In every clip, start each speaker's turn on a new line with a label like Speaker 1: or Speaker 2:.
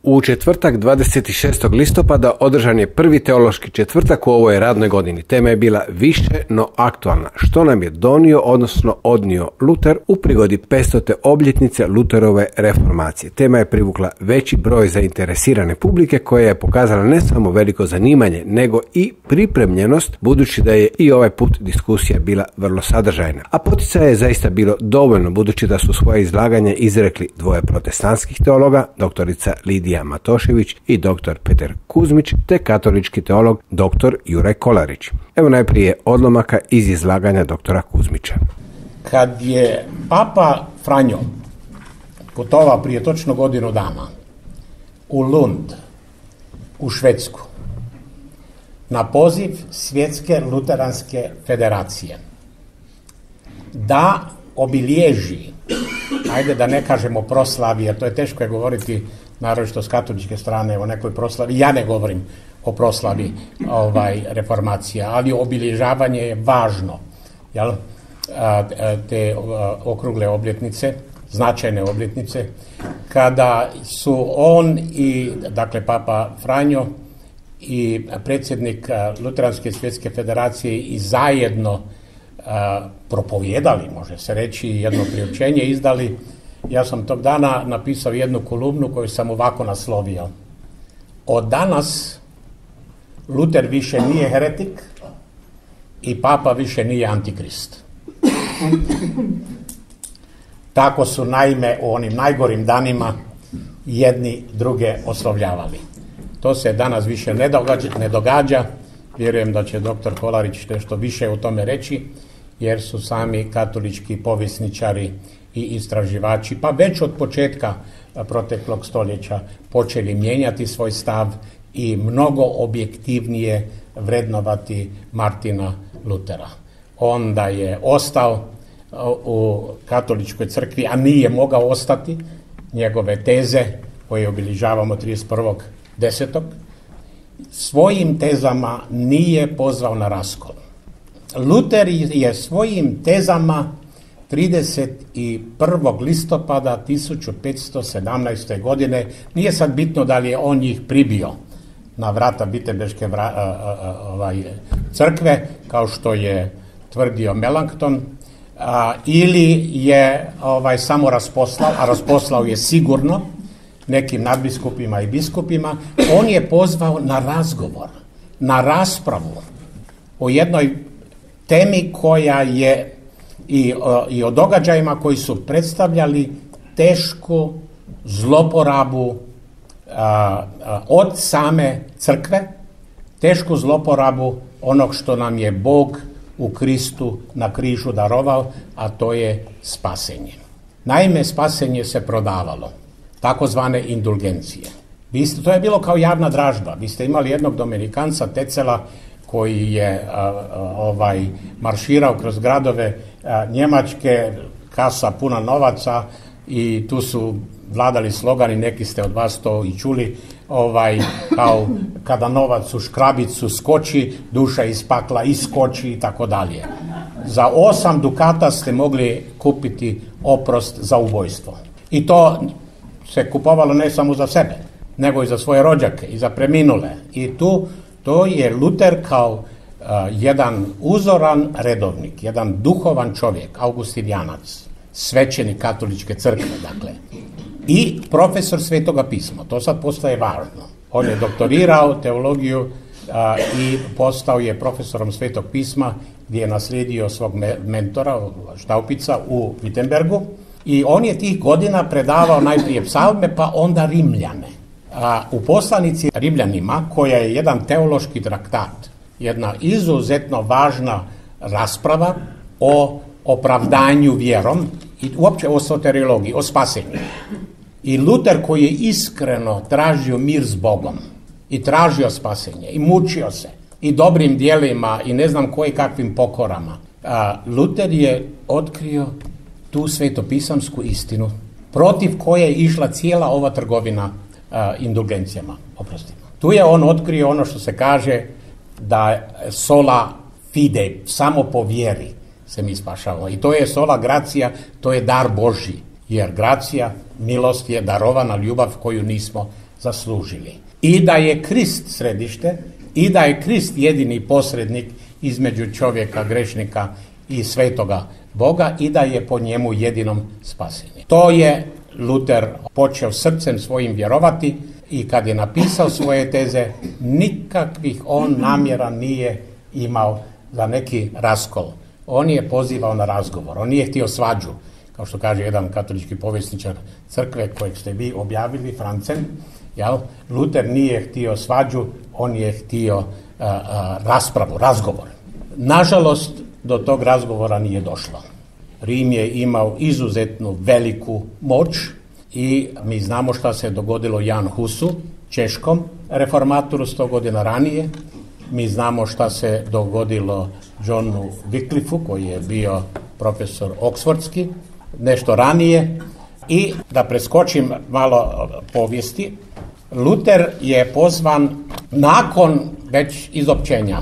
Speaker 1: U četvrtak 26. listopada održan je prvi teološki četvrtak u ovoj radnoj godini. Tema je bila više no aktualna, što nam je donio, odnosno odnio Luter u prigodi 500. obljetnice Luterove reformacije. Tema je privukla veći broj zainteresirane publike koja je pokazala ne samo veliko zanimanje, nego i pripremljenost, budući da je i ovaj put diskusija bila vrlo sadržajna. A poticaja je zaista bilo dovoljno, budući da su svoje izlaganje izrekli dvoje protestantskih teologa, doktorica Lidija Matošević i dr. Petar Kuzmić, te katolički teolog dr. Juraj Kolarić. Evo najprije odlomaka iz izlaganja doktora Kuzmića.
Speaker 2: Kad je Papa Franjo putovao prije točno godinu dana u Lund, u Švedsku, na poziv Svjetske luteranske federacije, da obilježi, ajde da ne kažemo proslavi, jer to je teško je govoriti, naročito s katoličke strane, o nekoj proslavi. Ja ne govorim o proslavi reformacije, ali obilježavanje je važno. Jel? Te okrugle obljetnice, značajne obljetnice, kada su on i, dakle, Papa Franjo i predsjednik Luteranske svjetske federacije i zajedno propovijedali, može se reći, jedno priopćenje izdali. Ja sam tog dana napisao jednu kolumnu koju sam ovako naslovio: od danas Luter više nije heretik i Papa više nije antikrist. Tako su naime u onim najgorim danima jedni druge oslovljavali. To se danas više ne događa. Vjerujem da će dr. Kolarić nešto više o tome reći, jer su sami katolički povjesničari i istraživači, pa već od početka proteklog stoljeća, počeli mijenjati svoj stav i mnogo objektivnije vrednovati Martina Lutera. On da je ostao u katoličkoj crkvi, a nije mogao ostati, njegove teze koje obilježavamo 31.10. svojim tezama nije pozvao na raskol. Luter je svojim tezama 31. listopada 1517. godine, nije sad bitno da li je on njih pribio na vrata Wittenberške crkve, kao što je tvrdio Melanchthon, ili je samo rasposlao, a rasposlao je sigurno nekim nadbiskupima i biskupima. On je pozvao na razgovor, na raspravu o jednoj temi koja je i o događajima koji su predstavljali tešku zloporabu od same crkve, tešku zloporabu onog što nam je Bog u Kristu na križu darovao, a to je spasenje. Naime, spasenje se prodavalo, takozvane indulgencije. To je bilo kao javna dražba. Vi ste imali jednog Dominikanca Tecela koji je marširao kroz gradove Njemačke, kasa puna novaca, i tu su vladali slogani, neki ste od vas to i čuli, kao kada novac u škrabicu skoči, duša iz pakla iskoči i tako dalje. Za 8 dukata ste mogli kupiti oprost za ubojstvo. I to se kupovalo ne samo za sebe, nego i za svoje rođake i za preminule. I to je Luter kao jedan uzoran redovnik, jedan duhovan čovjek, augustinianac, svećenik katoličke crkve, dakle, i profesor Svetoga pisma. To sad postaje važno. On je doktorirao teologiju i postao je profesorom Svetog pisma, gdje je naslijedio svog mentora, Štaupica, u Wittenbergu. I on je tih godina predavao najprije psalme, pa onda Rimljane. U poslanici Rimljanima, koja je jedan teološki traktat, jedna izuzetno važna rasprava o opravdanju vjerom i uopće o soteriologiji, o spasenju. I Luter, koji je iskreno tražio mir s Bogom i tražio spasenje i mučio se i dobrim djelima i ne znam koji kakvim pokorama, Luter je otkrio tu svetopisamsku istinu protiv koje je išla cijela ova trgovina indulgencijama, oprostima. Tu je on otkrio ono što se kaže da sola fide, samo po vjeri se mi spašavamo. I to je sola gracija, to je dar Božji. Jer gracija, milost je darovana ljubav koju nismo zaslužili. I da je Krist središte, i da je Krist jedini posrednik između čovjeka, grešnika i svetoga Boga i da je po njemu jedinom spasenje. To je Luter počeo srcem svojim vjerovati i kad je napisao svoje teze, nikakvih on namjera nije imao za neki raskol. On je pozivao na razgovor, on nije htio svađu, kao što kaže jedan katolički povjesničar crkve kojeg ste vi objavili, Francen. Luter nije htio svađu, on je htio raspravu, razgovor. Nažalost, do tog razgovora nije došlo. Rim je imao izuzetnu veliku moć i mi znamo šta se dogodilo Jan Husu, češkom reformatoru 100 godina ranije. Mi znamo šta se dogodilo Johnu Wycliffeu, koji je bio profesor oksfordski, nešto ranije. I da preskočim malo povijesti, Luter je pozvan nakon već izopćenja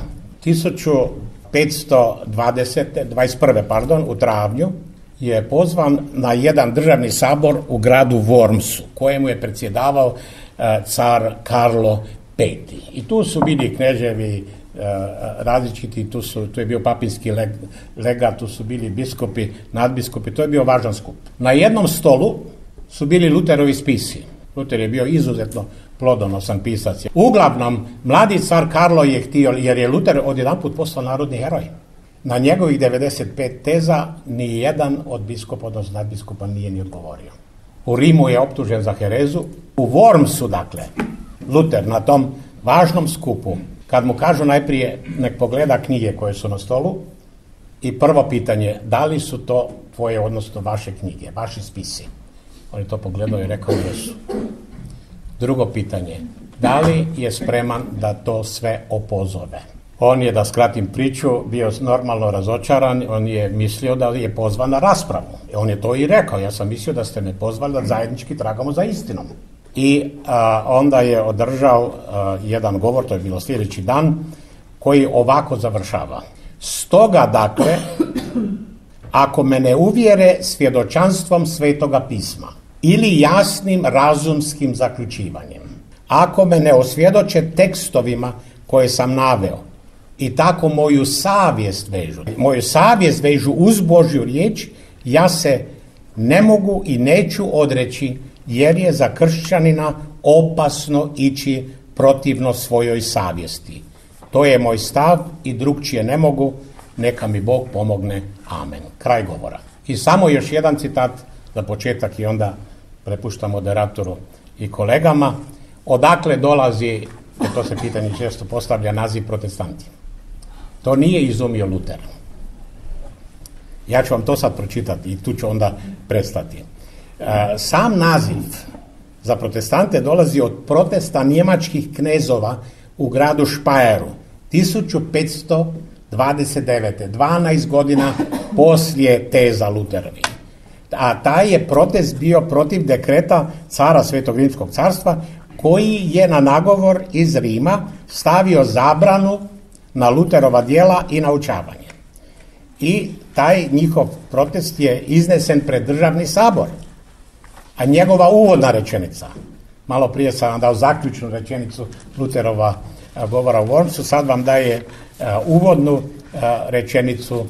Speaker 2: 1521. U travnju je pozvan na jedan državni sabor u gradu Wormsu, kojemu je predsjedavao car Karlo V. I tu su bili kneževi različiti, tu je bio papinski legat, tu su bili biskupi, nadbiskupi, to je bio važan skup. Na jednom stolu su bili Luterovi spisi. Luter je bio izuzetno plodonosan pisac. Uglavnom, mladi car Karlo je htio, jer je Luter odjedanput postao narodni heroj. Na njegovih 95 teza ni jedan od biskupa, odnosno nadbiskupa, nije ni odgovorio. U Rimu je optužen za herezu. U Wormsu, dakle, Luter na tom važnom skupu, kad mu kažu najprije nek pogleda knjige koje su na stolu i prvo pitanje, da li su to tvoje, odnosno vaše knjige, vaši spisi? On je to pogledao i rekao jesu. Drugo pitanje, da li je spreman da to sve opozove? On je, da skratim priču, bio normalno razočaran, on je mislio da je pozvan na raspravu. On je to i rekao, ja sam mislio da ste me pozvali da zajednički tragamo za istinom. I onda je održao jedan govor, to je bilo sljedeći dan, koji ovako završava. Stoga, dakle, ako me ne uvjere svjedočanstvom Svetoga pisma ili jasnim razumskim zaključivanjem, ako me ne osvjedoče tekstovima koje sam naveo i tako moju savjest vežu uz Božju riječ, ja se ne mogu i neću odreći, jer je za kršćanina opasno ići protivno svojoj savjesti. To je moj stav i drugčije ne mogu, neka mi Bog pomogne. Amen. Kraj govora. I samo još jedan citat za početak i onda prepuštam moderatoru i kolegama. Odakle dolazi, to se pitanje često postavlja, naziv protestanti? To nije izumio Luter. Ja ću vam to sad pročitati i tu ću onda prestati. Sam naziv za protestante dolazi od protesta njemačkih knezova u gradu Špajeru 1529. 12 godina poslije teza Luterovi. A taj je protest bio protiv dekreta cara Svetog Rimskog carstva, koji je na nagovor iz Rima stavio zabranu na Luterova djela i naučavanje. I taj njihov protest je iznesen pred državni sabor. A njegova uvodna rečenica, malo prije sam vam dao zaključnu rečenicu Luterova govora u Wormsu, sad vam daje uvodnu rečenicu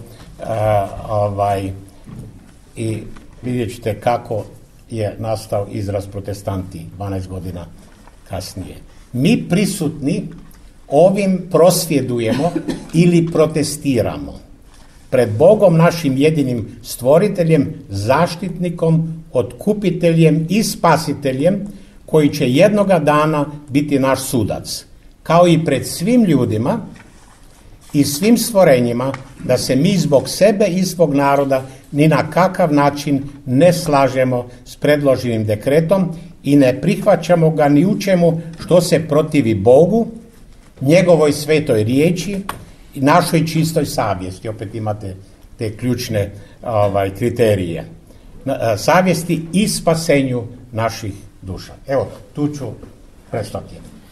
Speaker 2: i vidjet ćete kako je nastao izraz protestanti 12 godina kasnije. Mi prisutni ovim prosvjedujemo ili protestiramo pred Bogom našim jedinim stvoriteljem, zaštitnikom, otkupiteljem i spasiteljem, koji će jednoga dana biti naš sudac, kao i pred svim ljudima i svim stvorenjima, da se mi zbog sebe i svog naroda ni na kakav način ne slažemo s predloženim dekretom i ne prihvaćamo ga ni u čemu što se protivi Bogu, njegovoj svetoj riječi i našoj čistoj savjesti. Opet imate te ključne kriterije. Savjesti i spasenju naših duša. Evo, tu ću prestati.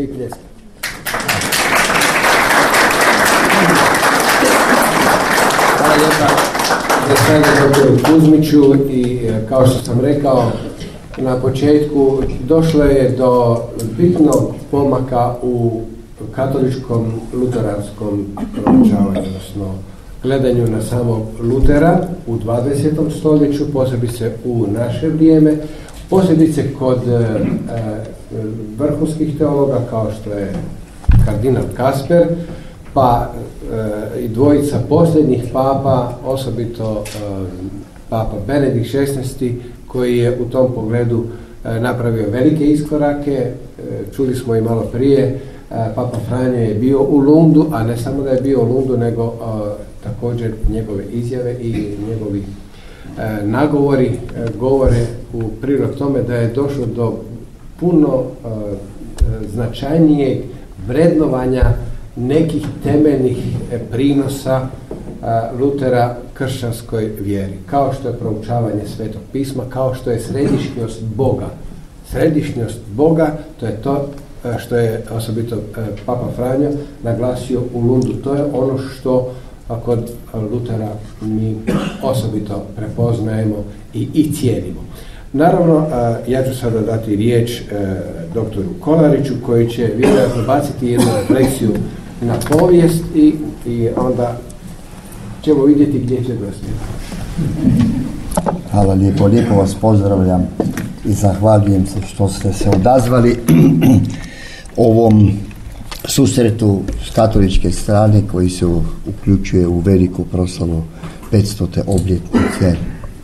Speaker 1: Hvala lijepa gospodinu doktoru Kuzmiću i kao što sam rekao, Na početku došlo je do bitnog pomaka u katoličkom luteranskom proučavanju, odnosno gledanju na samog Lutera u 20. stoljeću, posebice u naše vrijeme, posebice kod vrhunskih teologa kao što je kardinal Kasper, pa i dvojica posljednjih papa, osobito papa Benedikt XVI, koji je u tom pogledu napravio velike iskorake. Čuli smo i malo prije, papa Franjo je bio u Lundu, a ne samo da je bio u Lundu, nego također njegove izjave i njegovi nagovori govore u prilog tome da je došlo do puno značajnijeg vrednovanja nekih temeljnih prinosa Lutera kršćanskoj vjeri, kao što je proučavanje Svetog pisma, kao što je središnjost Boga. Središnjost Boga, to je to što je osobito papa Franjo naglasio u Lundu. To je ono što kod Lutera mi osobito prepoznajemo i cijenimo. Naravno, ja ću sada dati riječ doktoru Kolariću, koji će vjerojatno baciti jednu refleksiju na povijest i onda ćemo vidjeti gdje će dosti.
Speaker 3: Hvala lijepo, lijepo vas pozdravljam i zahvaljujem se što ste se odazvali ovom susretu s katoličke strane koji se uključuje u veliku proslavu 500. obljetnice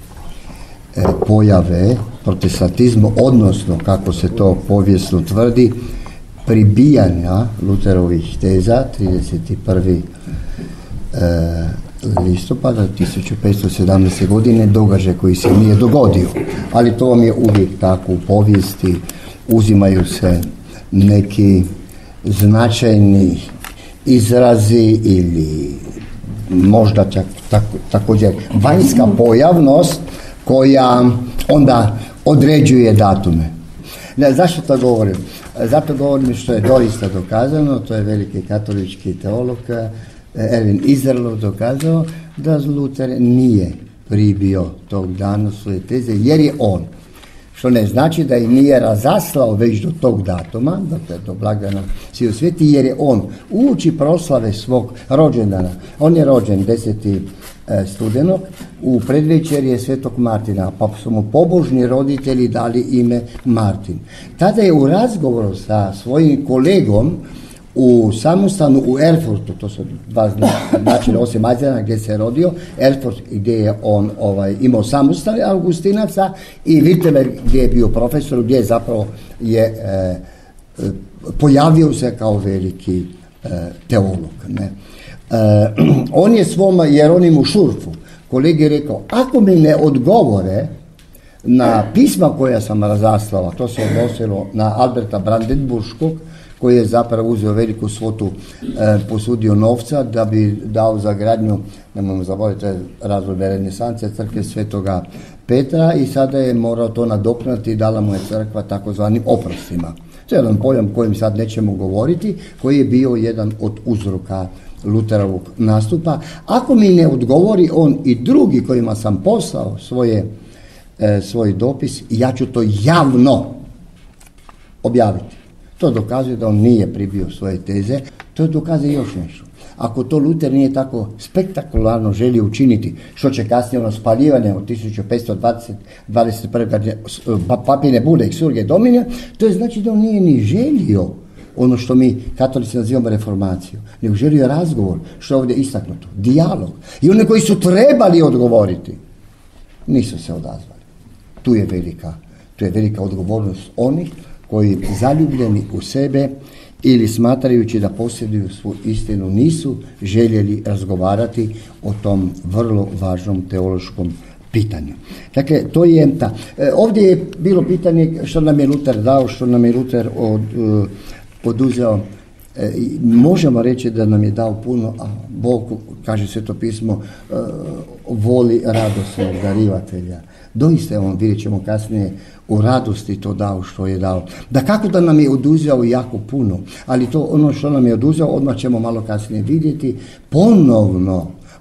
Speaker 3: pojave protestantizma, odnosno, kako se to povijesno tvrdi, pribijanja Luterovih teza 31. listopada 1517. godine, događaj koji se nije dogodio. Ali to vam je uvijek tako u povijesti, uzimaju se neki značajni izrazi ili možda također vanjska pojavnost koja onda određuje datume. Zašto to govorim? Zato govorim što je doista dokazano, to je veliki katolički teolog Erwin Izerlo dokazao da Luter nije pribio tog dana svoje teze, jer je on, što ne znači da ih nije razaslao već do tog datuma, dakle do blagdana sviju sveti, jer je on uoči proslave svog rođendana, on je rođen 10. studenog, u predvečerje Svetog Martina, pa su mu pobožni roditelji dali ime Martin. Tada je u razgovoru sa svojim kolegom u samostanu u Erfurtu, to su dva načina osim Majzena gdje se je rodio, Erfurt gdje je on imao samostan Augustinaca i Wittenberg gdje je bio profesor, gdje je zapravo pojavio se kao veliki teolog. Ne? On je svom Jeronimu Šurfu kolegi rekao, ako mi ne odgovore na pisma koja sam razaslala, to se odnosilo na Alberta Brandenburškog, koji je zapravo uzeo veliku svotu, posudio novca da bi dao za gradnju, nemojmo zaboraviti, razvojne renesanse crkve Svetoga Petra, i sada je morao to nadoknati i dala mu je crkva takozvanim oprostima. To je jedan pojam kojim sad nećemo govoriti, koji je bio jedan od uzroka Luterovog nastupa. Ako mi ne odgovori on i drugi kojima sam poslao svoj dopis, ja ću to javno objaviti. To dokazuje da on nije pribio svoje teze. To dokazuje još nešto. Ako to Luter nije tako spektakularno želio učiniti, što će kasnije ono spaljivanje od 1521. papine bude Exsurge Domine, to je znači da on nije ni želio ono što mi katolici nazivamo reformaciju, nego želio razgovor, što je ovdje istaknuto, dijalog. I oni koji su trebali odgovoriti, nisu se odazvali. Tu je velika odgovornost onih koji zaljubljeni u sebe ili smatrajući da posjeduju svu istinu nisu željeli razgovarati o tom vrlo važnom teološkom pitanju. Dakle, to je ovdje je bilo pitanje što nam je Luter dao, što nam je Luter oduzeo. Možemo reći da nam je dao puno, a Bog, kaže Sveto pismo, voli radosnog darivatelja. Doista je on, vidjet ćemo kasnije, u radosti to dao što je dao. Da kako da nam je oduzeo jako puno, ali to ono što nam je oduzeo, odmah ćemo malo kasnije vidjeti, ponovno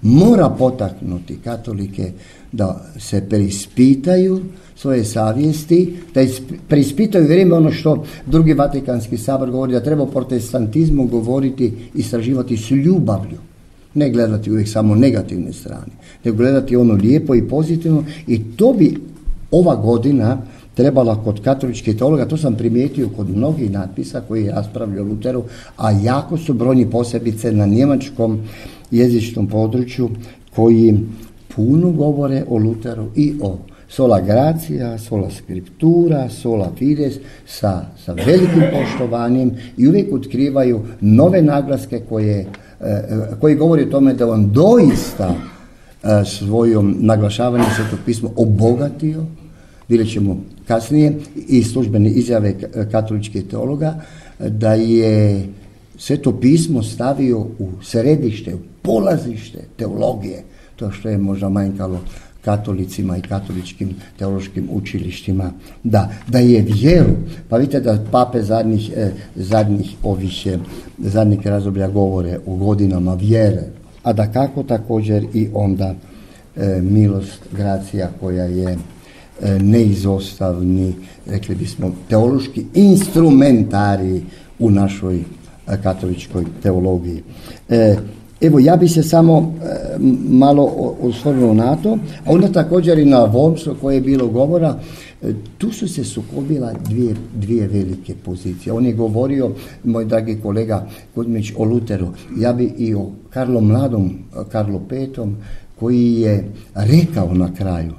Speaker 3: mora potaknuti katolike da se preispitaju svoje savjesti, da preispitaju vrijeme ono što drugi Vatikanski sabor govori, da treba o protestantizmu govoriti, istraživati s ljubavlju. Ne gledati uvijek samo negativne strane, nego gledati ono lijepo i pozitivno, i to bi ova godina trebala kod katoličkih teologa, to sam primijetio kod mnogih natpisa koji raspravljaju o Luteru, a jako su brojni, posebice na njemačkom jezičnom području, koji puno govore o Luteru i o sola gratia, sola scriptura, sola fides sa velikim poštovanjem, i uvijek otkrivaju nove naglaske koji govori o tome da on doista svojom naglašavanjem Svetog pisma obogatio, vidjet ćemo kasnije, i službene izjave katoličkih teologa, da je Sveto pismo stavio u središte, u polazište teologije, to što je možda manjkalo katolicima i katoličkim teološkim učilištima, da je vjeru. Pa vidite da pape zadnjih razdoblja govore o godinama vjere, a da kako također i onda milost, gracija, koja je neizostavni, rekli bismo, teološki instrumentarij u našoj katoličkoj teologiji. Evo, ja bi se samo malo osvrnuo na to, a onda također i na Wormsu koje je bilo govora. Tu su se sukobila dvije velike pozicije. On je govorio, moj dragi kolega Kuzmić, o Luteru. Ja bi i o Karlu Mladom, Karlu V, koji je rekao na kraju,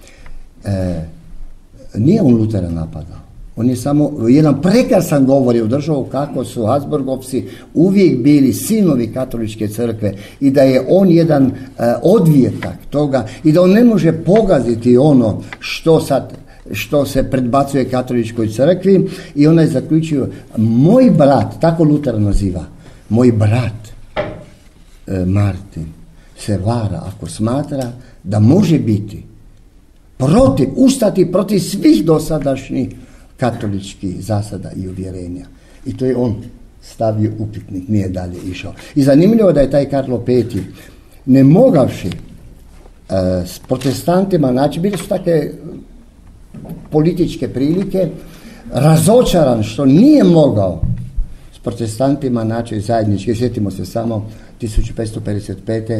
Speaker 3: nije on Lutera napadao. On je samo jedan prekrasan govor je održao kako su Habsburgovci uvijek bili sinovi katoličke crkve i da je on jedan odvjetak toga i da on ne može pogaziti ono što se predbacuje katoličkoj crkvi, i ona je zaključio, moj brat, tako Luter naziva, moj brat Martin se vara ako smatra da može biti ustati protiv svih dosadašnjih katoličkih zasada i uvjerenja. I to je on stavio upitnik, nije dalje išao. I zanimljivo da je taj Karlo V, ne mogavši s protestantima, znači bili su takve političke prilike, razočaran što nije mogao s protestantima naći zajednički. Sjetimo se samo 1555.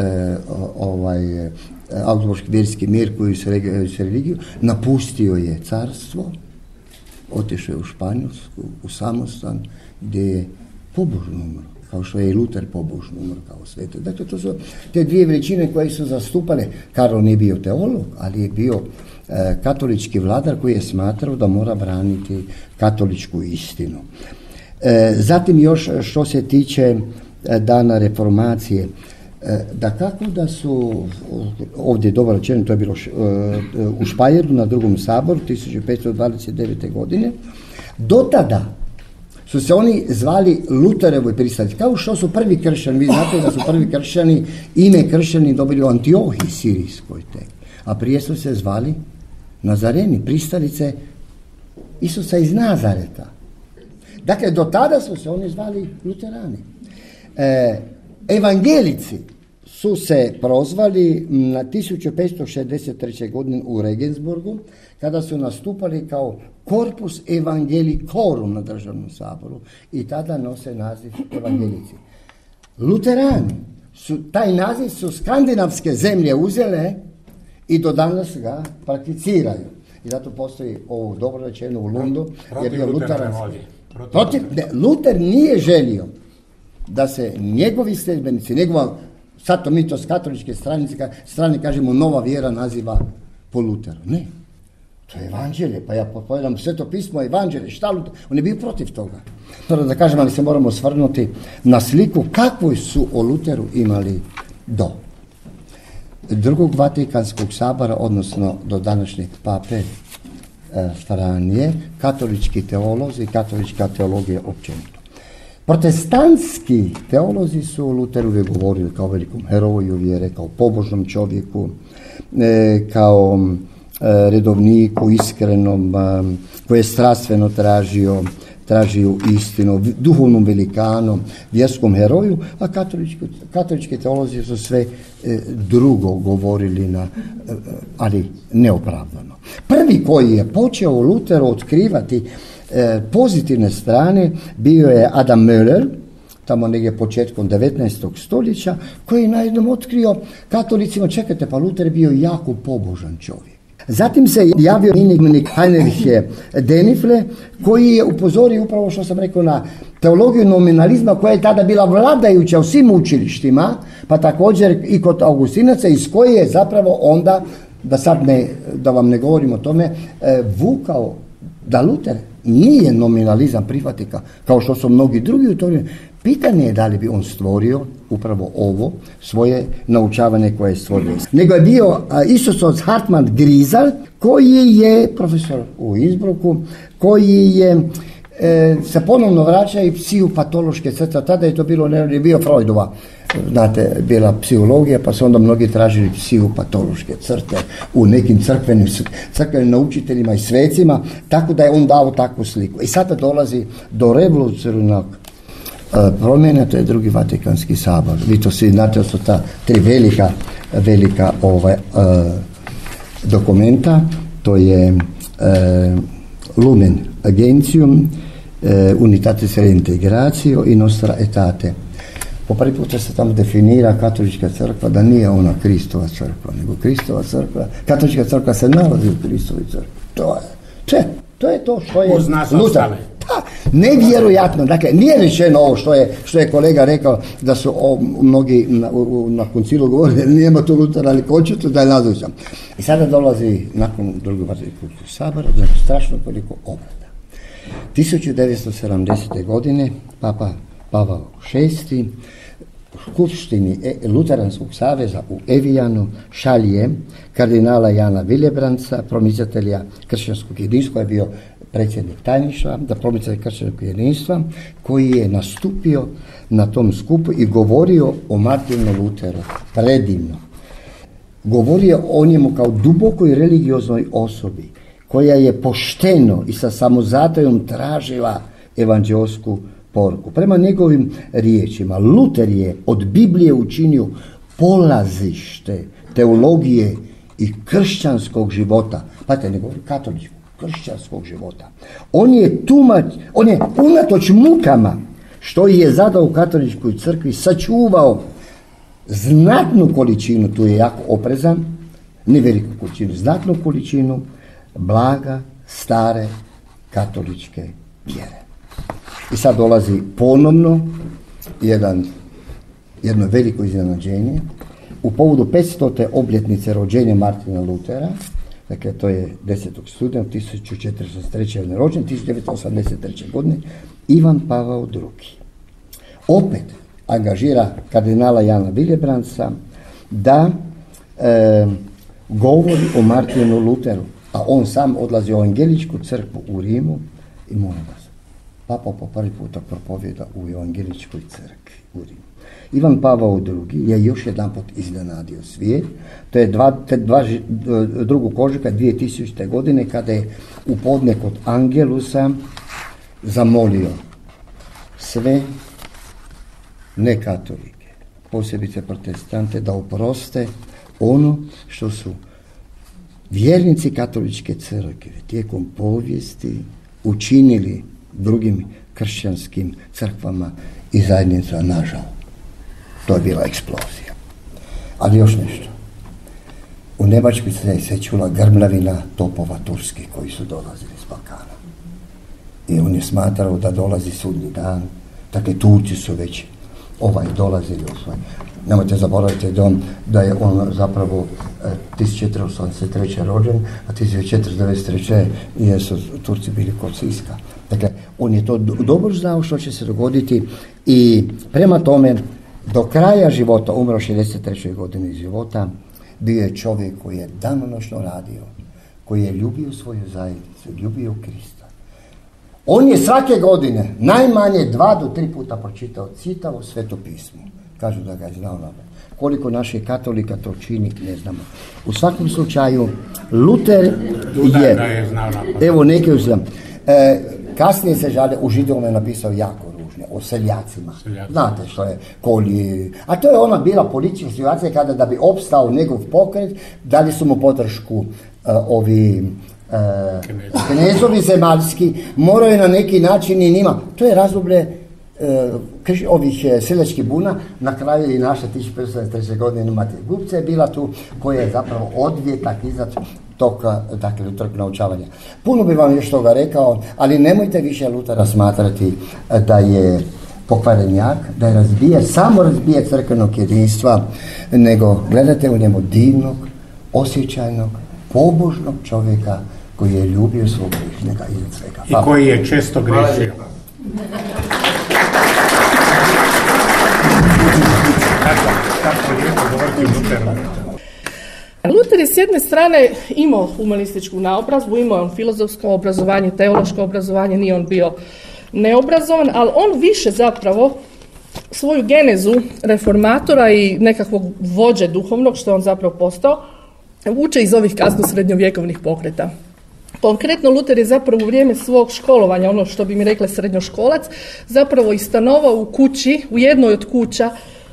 Speaker 3: Augsburški vjerski mir koji se religiju, napustio je carstvo, otišao je u Španjolsku, u samostan, gdje je pobožno umro, kao što je i Luter pobožno umro kao sveti. Dakle, to su te dvije veličine koje su zastupale. Karlo nije bio teolog, ali je bio katolički vladar koji je smatrao da mora braniti katoličku istinu. Zatim još što se tiče dana reformacije, da kako da su, ovdje je dobro rečeno, to je bilo u Špajeru na Drugom saboru 1529. godine, do tada su se oni zvali Luterovi pristalice, kao što su prvi kršćani. Vi znate da su prvi kršćani, ime kršćani dobili u Antiohiji sirijskoj tek, a prije su se zvali Nazareni, pristalice Isusa iz Nazareta. Dakle, do tada su se oni zvali Luterani. Evangelici su se prozvali na 1563. godine u Regensburgu, kada su nastupali kao Corpus Evangelicorum na državnom saboru, i tada nose naziv evangelici. Luterani taj naziv su skandinavske zemlje uzele i do danas ga prakticiraju. I zato postoji ovo dobro rečeno u Lundu, je bio luteranski. Luter nije želio da se njegovi sljedbenici, sad to mi to s katoličke strane kažemo nova vjera naziva po Luteru. Ne, to je evanđelje, pa ja povedam Sveto pismo evanđelje, šta Luter, on je bio protiv toga. Da kažem, ali se moramo osvrnuti na sliku kakvu su o Luteru imali do Drugog Vatikanskog sabora, odnosno do današnjeg pape Franije, katolički teolozi i katolička teologija općenito. Protestantski teolozi su o Luteru govorili kao velikom heroju vjere, kao pobožnom čovjeku, kao redovniku iskrenom, koji je strastveno tražio tražio istinu, duhovnom velikanu, vjerskom heroju, a katolički teolozi su sve drugo govorili, ali neopravdano. Prvi koji je počeo Luteru otkrivati pozitivne strane bio je Adam Möller, tamo negdje početkom 19. stoljeća, koji je najednom otkrio katolicima, čekajte, pa Luter je bio jako pobožan čovjek. Zatim se javio Inigmanik Heinrich Denifle, koji je upozorio upravo što sam rekao na teologiju nominalizma, koja je tada bila vladajuća u svim učilištima, pa također i kod Augustinaca, iz koje je zapravo onda, da vam ne govorim o tome, vukao da Luter nije nominalizam prihvatio kao što su mnogi drugi u tome. Pitanje je da li bi on stvorio upravo ovo svoje naučavanje koje je stvorio. Nego je bio Isusovc Hartmann Grisel, koji je profesor u Innsbrucku, koji je se ponovno vraća i psihopatološke crte. Tada je to bilo, je bio Freudova, znate, bila psihologija, pa su onda mnogi tražili psihopatološke crte u nekim crkvenim naučiteljima i svecima, tako da je on dao takvu sliku. I sada dolazi do revolucionarnog promjena, to je Drugi Vatikanski sabor. Vi to svi znate, su ta tri velika dokumenta, to je Lumen Gentium, Unitatis Reintegratio i Nostra Aetate. Po prvi puta se tamo definira katolička crkva da nije ona Kristova crkva, nego Kristova crkva. Katolička crkva se nalazi u Kristovoj crkvi. To je to što je Luter. Nevjerojatno, dakle, nije rečeno ovo što je kolega rekao, da su mnogi na koncilu govorili, nema to Lutera, ali očito da je nazočan. I sada dolazi nakon Drugog Vatikanskog sabora, znači strašno koliko obrada. 1970. godine Papa Pavao VI u skupštini Luteranskog saveza u Evijanu šalje kardinala Jana Willebrandsa, promicatelja kršćanskog jedinstva, koji je bio predsjednik tajništva, da promicatelj kršćanskog jedinstva, koji je nastupio na tom skupu i govorio o Martinu Luteru predivno. Govorio o njemu kao dubokoj religioznoj osobi, koja je pošteno i sa samozatajom tražila evanđeosku poruku. Prema njegovim riječima, Luter je od Biblije učinio polazište teologije i kršćanskog života. Pazite, ne govori katoličkog, kršćanskog života. On je unatoč mukama što je zadao u katoličkoj crkvi sačuvao znatnu količinu, tu je jako oprezan, ne veliku količinu, znatnu količinu blaga, stare katoličke vjere. I sad dolazi ponovno jedno veliko iznenađenje. U povodu 500. obljetnice rođenja Martina Lutera, dakle to je 10. studenog 1483. je rođen, 1983. godine, Ivan Pavao II. Opet angažira kardinala Jana Willebrandsa da govori o Martinu Luteru, a on sam odlazi u Evangeličku crkvu u Rimu i molim vas, Papa po prvi puta propovjeda u Evangeličkoj crkvi u Rimu. Ivan Pavao II. Je još jedan put iznenadio svijet. To je 2. ožujka 2000. godine, kada je u podne kod Angelusa zamolio sve nekatolike, posebice protestante, da oproste ono što su vjernici katoličke crkve tijekom povijesti učinili drugim kršćanskim crkvama i zajednica, nažal. To je bila eksplozija. Ali još nešto. U Njemačkoj se čula grmljavina topova turskih koji su dolazili iz Balkana. I on je smatrao da dolazi sudnji dan. Dakle, Turci su već dolazili u svoj. Nemojte zaboraviti da je on zapravo 1483. rođen, a 1493. su Turci bili kod Siska. Dakle, on je to dobro znao što će se dogoditi i prema tome do kraja života, umro 63. godine života, bio je čovjek koji je danonoćno radio, koji je ljubio svoju zajednicu, ljubio Krista. On je svake godine najmanje 2 do 3 puta čitao Sveto pismo. Kažu da ga je znao na koliko naših katolika to čini, ne znamo. U svakom slučaju, Luter je, evo neke uzem, kasnije se žale, u Židovima je napisao jako ružne, o seljacima. Znate što je kolje. A to je ona bila politička situacija kada da bi opstao njegov pokret, dali su mu podršku ovi knezovi zemaljski, moraju na neki način i njima. To je razdoblje ovih seljačkih buna, na kraju i naša 1573. godine Matija Gupca je bila tu, koja je zapravo odvjetak iznad tog, dakle, Luterovog naučavanja. Puno bi vam još toga rekao, ali nemojte više Lutera smatrati da je pokvarenjak, da je samo razbije crkvenog jedinstva, nego gledate u njemu divnog, osjećajnog, pobožnog čovjeka koji je ljubio svog bližnjega iznad svega.
Speaker 2: I koji je često grešio. Tako lijepo govoriti o Luteru.
Speaker 4: Luter je s jedne strane imao humanističku naobrazbu, imao on filozofsko obrazovanje, teološko obrazovanje, nije on bio neobrazovan, ali on više zapravo svoju genezu reformatora i nekakvog vođe duhovnog, što je on zapravo postao, vuče iz ovih kasno srednjovjekovnih pokreta. Konkretno, Luter je zapravo u vrijeme svog školovanja, ono što bi mi rekla srednjoškolac, zapravo i stanovao u kući, u jednoj od kuća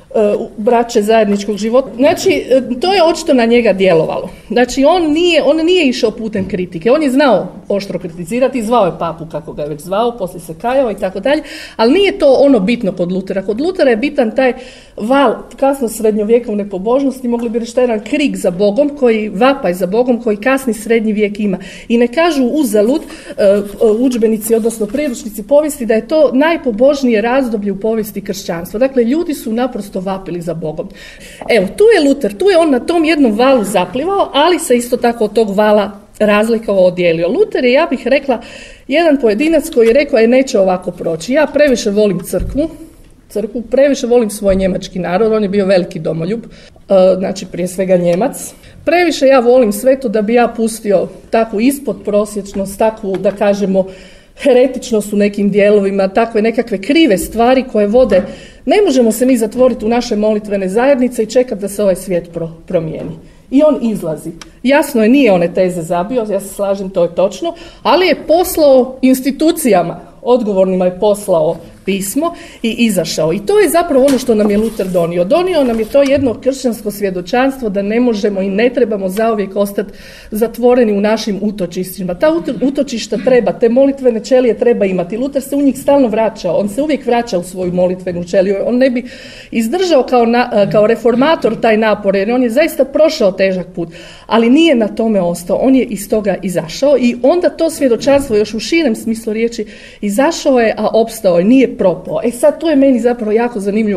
Speaker 4: braće zajedničkog života. Znači, to je očito na njega djelovalo. Znači, on nije išao putem kritike. On je znao oštro kritizirati, zvao je papu kako ga je već zvao, poslije se kajao i tako dalje, ali nije to ono bitno kod Lutera. Kod Lutera je bitan taj val kasno srednjovjekovne pobožnosti, mogli bi reći jedan krik za Bogom, koji vapaj za Bogom, koji kasni srednji vijek ima. I ne kažu uzalud udžbenici, odnosno priručnici povijesti, da je to najpobožnije razdoblje u povijesti kršćanstva. Dakle, ljudi su naprosto vapili za Bogom. Evo, tu je Luter, tu je on na tom jednom valu zaplivao, ali se isto tako od tog vala razlikovao, odijelio. Luter je, ja bih rekla, jedan pojedinac koji je rekao, neće ovako proći. Ja previše volim crkvu, previše volim svoj njemački narod, on je bio veliki domoljub, znači prije svega Njemac. Previše ja volim sveto da bi ja pustio takvu ispodprosječnost, takvu, da kažemo, heretičnost u nekim dijelovima, takve nekakve krive stvari koje vode. Ne možemo se mi zatvoriti u naše molitvene zajednice i čekati da se ovaj svijet promijeni. I on izlazi. Jasno je, nije one teze zabio, ja se slažem, to je točno, ali je poslao institucijama, odgovornima je poslao pismo i izašao. I to je zapravo ono što nam je Luter donio. Donio nam je to jedno kršćansko svjedočanstvo da ne možemo i ne trebamo zauvijek ostati zatvoreni u našim utočištima. Ta utočišta treba, te molitvene ćelije treba imati. Luter se u njih stalno vraćao, on se uvijek vraća u svoju molitvenu ćeliju. On ne bi izdržao kao reformator taj napor, jer on je zaista prošao težak put, ali nije na tome ostao. On je iz toga izašao i onda to svjedočanstvo još u širem smislu riječi izašao je, a opstao je, nije propao. Sad to je meni zapravo jako zanimljivo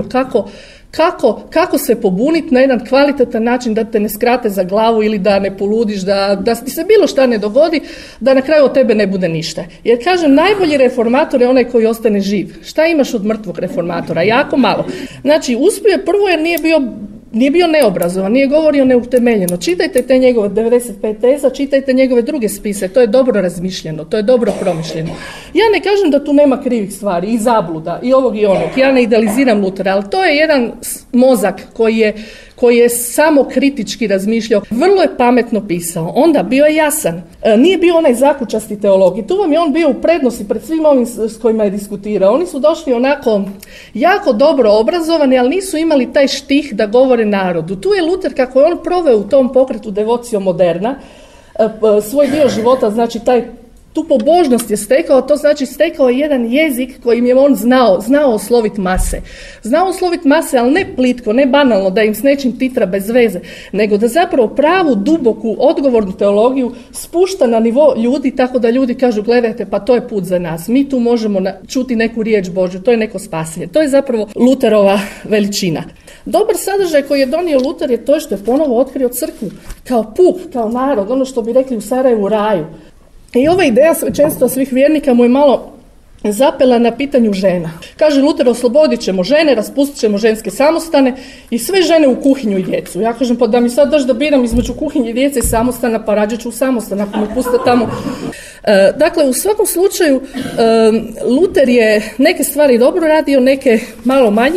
Speaker 4: kako se pobuniti na jedan kvalitetan način da te ne skrate za glavu ili da ne poludiš, da ti se bilo šta ne dogodi, da na kraju od tebe ne bude ništa. Jer kažem, najbolji reformator je onaj koji ostane živ. Šta imaš od mrtvog reformatora? Jako malo. Znači, uspio je prvo jer nije bio neobrazovan, nije govorio neutemeljeno. Čitajte te njegove 95 teza, čitajte njegove druge spise, to je dobro razmišljeno, to je dobro promišljeno. Ja ne kažem da tu nema krivih stvari, i zabluda, i ovog i onog, ja ne idealiziram Lutera, ali to je jedan mozak koji je samo kritički razmišljao, vrlo je pametno pisao, onda bio je jasan, nije bio onaj zakučasti teolog i tu vam je on bio u prednosti pred svim ovim s kojima je diskutirao. Oni su došli onako jako dobro obrazovani, ali nisu imali taj štih da govore narodu. Tu je Luter, kako je on proveo u tom pokretu Devocio Moderna, svoj dio života, znači tu pobožnost je stekao, to znači stekao je jedan jezik kojim je on znao osloviti mase. Znao osloviti mase, ali ne plitko, ne banalno, da im s nečim titra bez veze, nego da zapravo pravu, duboku, odgovornu teologiju spušta na nivo ljudi, tako da ljudi kažu, gledajte, pa to je put za nas. Mi tu možemo čuti neku riječ Božju, to je neko spasenje. To je zapravo Luterova veličina. Dobar sadržaj koji je donio Luter je to što je ponovo otkrio crkvu kao puk, kao narod, ono što bi rekli u Sarajevu raju. I ova ideja svećenstva svih vjernika mu je malo zapela na pitanju žena. Kaže Luter, oslobodit ćemo žene, raspustit ćemo ženske samostane i sve žene u kuhinju i djecu. Ja kažem, pa da mi sad daš da biram između kuhinje i djece i samostana, pa rađat ću u samostan, ako me puste tamo. Dakle, u svakom slučaju, Luter je neke stvari dobro radio, neke malo manje.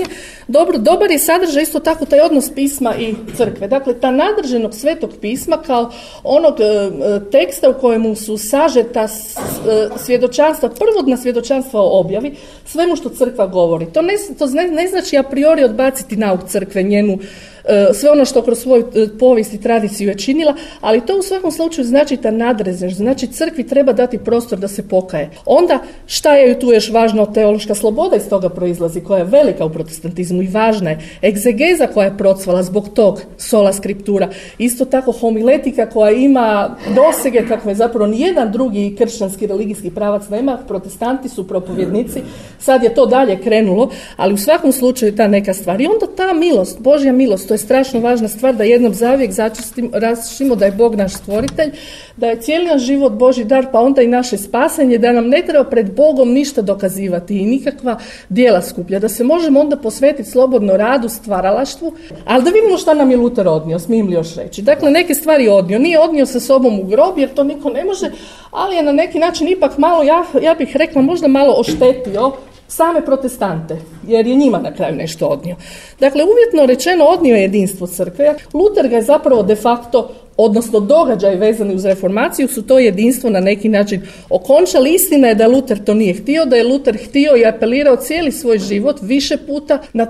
Speaker 4: dobar je sadržaj isto tako taj odnos pisma i crkve. Dakle, ta nadrženog svetog pisma kao onog teksta u kojemu su sažeta svjedočanstva, prvodna svjedočanstva o objavi, svemu što crkva govori. To ne znači a priori odbaciti nauk crkve, njenu sve ono što kroz svoju povijest i tradiciju je činila, ali to u svakom slučaju znači ta nadrežnost, znači crkvi treba dati prostor da se pokaje. Onda šta je tu još važno, teološka sloboda iz toga proizlazi, koja je velika u protestantizmu i važna je. Egzegeza koja je procvala zbog tog sola scriptura, isto tako homiletika koja ima dosege kakve zapravo nijedan drugi kršćanski religijski pravac nema, protestanti su propovjednici, sad je to dalje krenulo, ali u svakom slučaju ta neka stvar. I onda ta milost, Božja milost, to je strašno važna stvar da jednom zavijek raščimo da je Bog naš stvoritelj, da je cijeli naš život Božji dar, pa onda i naše spasenje, da nam ne treba pred Bogom ništa dokazivati i nikakva djela skuplja, da se možemo onda posvetiti slobodno radu, stvaralaštvu, ali da vidimo šta nam je Luter odnio, smijem li još reći. Dakle, neke stvari odnio, nije odnio sa sobom u grob, jer to niko ne može, ali je na neki način ipak malo, ja bih rekla, možda malo oštetio same protestante, jer je njima na kraju nešto odnio. Dakle, uvjetno rečeno odnio je jedinstvo crkve. Luter ga je zapravo de facto, odnosno događaj vezani uz reformaciju su to jedinstvo na neki način okončali. Istina je da Luter to nije htio, da je Luter htio i apelirao cijeli svoj život više puta na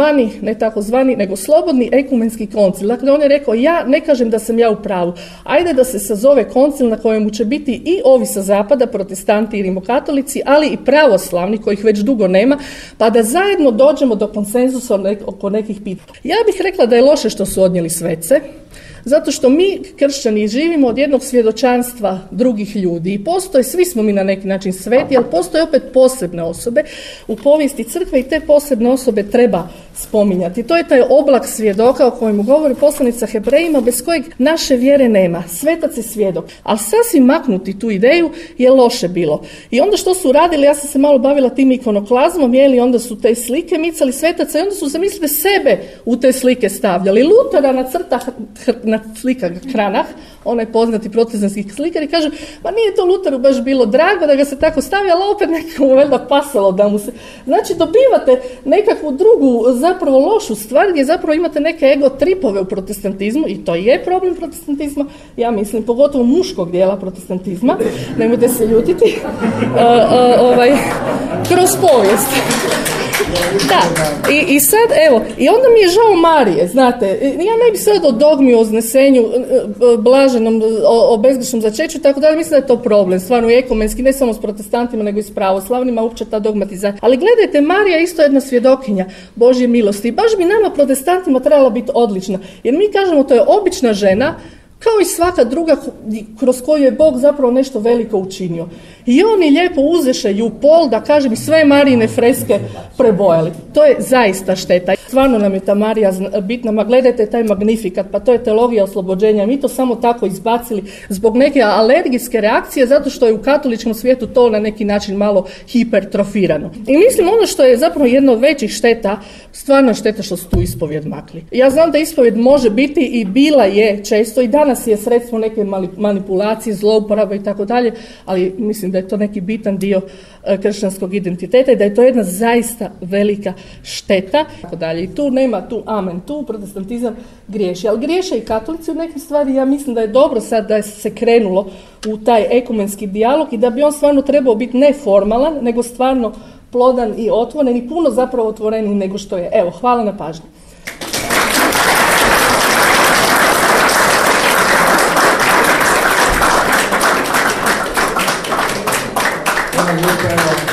Speaker 4: nego slobodni ekumenski koncil. Dakle, on je rekao, ja ne kažem da sam ja u pravu, ajde da se sazove koncil na kojemu će biti i ovi sa zapada, protestanti i rimokatolici, ali i pravoslavni, kojih već dugo nema, pa da zajedno dođemo do konsenzusa oko nekih pitanja. Ja bih rekla da je loše što su odnijeli svece, zato što mi, kršćani, živimo od jednog svjedočanstva drugih ljudi i postoje, svi smo mi na neki način sveti, ali postoje opet posebne osobe u povijesti crkve i te posebne osobe treba spominjati. To je taj oblak svjedoka o kojemu govori poslanica Hebrejima, bez kojeg naše vjere nema. Svetac je svjedok, ali sasvim maknuti tu ideju je loše bilo. I onda što su radili, ja sam se malo bavila tim ikonoklazmom, onda su te slike micali svetaca i onda su zamislili sebe u te slike stavljali. Lutera na slikah Kranach, onaj poznati protestantski slikar, i kaže, ma nije to Luteru baš bilo drago da ga se tako stavio, ali opet nekako valjda pasalo da mu se... Znači, dobivate nekakvu drugu, zapravo lošu stvar, gdje zapravo imate neke ego tripove u protestantizmu, i to je problem protestantizma, ja mislim, pogotovo muškog dijela protestantizma, nemojte se ljutiti, kroz povijest. Da, i sad, evo, i onda mi je žao Marije, znate, ja ne bi sad o dogmi, o uznesenju, blaženom, o bezgrešnom začeću, tako da mislim da je to problem, stvarno i ekumenski, ne samo s protestantima, nego i s pravoslavnima, uopće ta dogmatizacija. Ali gledajte, Marija je isto jedna svjedokinja Božje milosti i baš bi nama protestantima trebala biti odlična, jer mi kažemo to je obična žena, kao i svaka druga kroz koju je Bog zapravo nešto veliko učinio. I oni lijepo uzeše ju pol, da kažem, sve Marijine freske prebojali. To je zaista šteta. Stvarno nam je ta Marija bitna, ma gledajte taj Magnifikat, pa to je teologija oslobođenja. Mi to samo tako izbacili zbog neke alergijske reakcije, zato što je u katoličkom svijetu to na neki način malo hipertrofirano. I mislim, ono što je zapravo jedna od većih šteta, stvarno šteta što su tu ispovijed makli. Ja znam da ispovijed može biti i bila je često i danas je sredstvo neke manipulacije, zlouporabe i tako dalje, ali mislim da je to neki bitan dio kršćanskog identiteta i da je to jedna zaista velika šteta. Tako dalje. I tu nema, tu protestantizam griješi. Ali griješe i katolici u nekim stvari. Ja mislim da je dobro sad da se krenulo u taj ekumenski dijalog i da bi on stvarno trebao biti ne formalan, nego stvarno plodan i otvoren i puno zapravo otvoreniji nego što je. Evo, hvala na pažnji.
Speaker 2: Hvala lijepo.